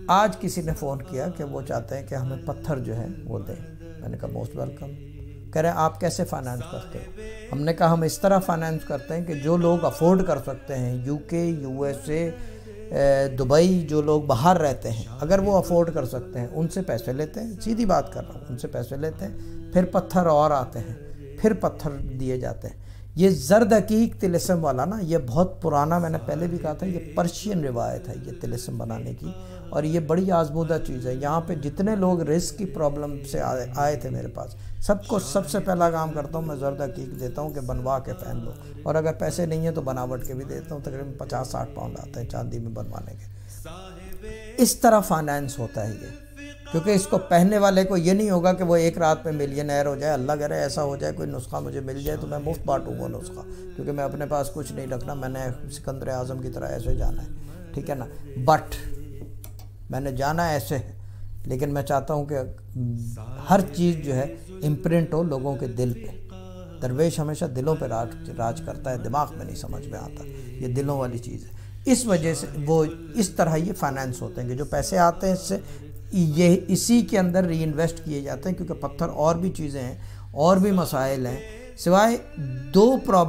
آج کسی نے فون کیا کہ وہ چاہتے ہیں کہ ہمیں پتھر جو ہے وہ دیں. میں نے کہا موسٹ ویلکم. کہہ رہے ہیں آپ کیسے فائنانس کرتے ہو؟ ہم نے کہا ہم اس طرح فائنانس کرتے ہیں کہ جو لوگ افورڈ کر سکتے ہیں، یو کے، یو ایس اے، دبئی، جو لوگ باہر رہتے ہیں اگر وہ افورڈ کر سکتے ہیں ان سے پیسے لیتے ہیں. سیدھی بات کر رہا ہوں، ان سے پیسے لیتے ہیں، پھر پتھر اور آتے ہیں، پھر پتھر دیے جاتے ہیں. یہ زرد عقیق طلسم والا نا، یہ بہت پرانا، میں نے پہلے بھی کہا تھا، یہ پرشین روایت ہے یہ طلسم بنانے کی، اور یہ بڑی آزمودہ چیز ہے. یہاں پہ جتنے لوگ رزق کی پرابلم سے آئے تھے میرے پاس، سب کو سب سے پہلا کام کرتا ہوں میں زرد عقیق دیتا ہوں کہ بنوا کے پہن لو، اور اگر پیسے نہیں ہیں تو بناوٹ کے بھی دیتا ہوں. تقریباً 50-60 پاؤنڈ آتے ہیں چاندی میں بنوانے کے. اس طرح فائنانس ہوتا ہے یہ، کیونکہ اس کو پہننے والے کو یہ نہیں ہوگا کہ وہ ایک رات پہ ملینئر ہو جائے. اللہ کرے ایسا ہو جائے، کوئی نسخہ مجھے مل جائے تو میں مفت بانٹوں گا نسخہ، کیونکہ میں اپنے پاس کچھ نہیں رکھنا، میں نے سکندر اعظم کی طرح ایسے جانا ہے، ٹھیک ہے نا. بٹ میں نے جانا ایسے ہے، لیکن میں چاہتا ہوں کہ ہر چیز جو ہے امپرنٹ ہو لوگوں کے دل پہ. درویش ہمیشہ دلوں پہ راج کرتا ہے، دماغ میں نہیں سمجھ میں آتا. یہ دلوں والی چیز ہے. اس وجہ سے وہ اس طرح یہ فائنانس ہوتے ہیں کہ جو پیسے آتے ہیں اس سے یہ اسی کے اندر ری انویسٹ کیے جاتے ہیں، کیونکہ پتھر اور بھی چیزیں ہیں، اور بھی مسائل ہیں سوائے دو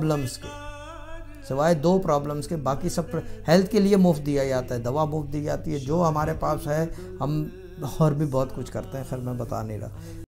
پرابلمز کے. باقی سب ہیلتھ کے لیے مفت دیا جاتا ہے، دوا مفت دی جاتی ہے، جو ہمارے پاس ہے. ہم اور بھی بہت کچھ کرتے ہیں، خیر میں بتا نہیں رہا.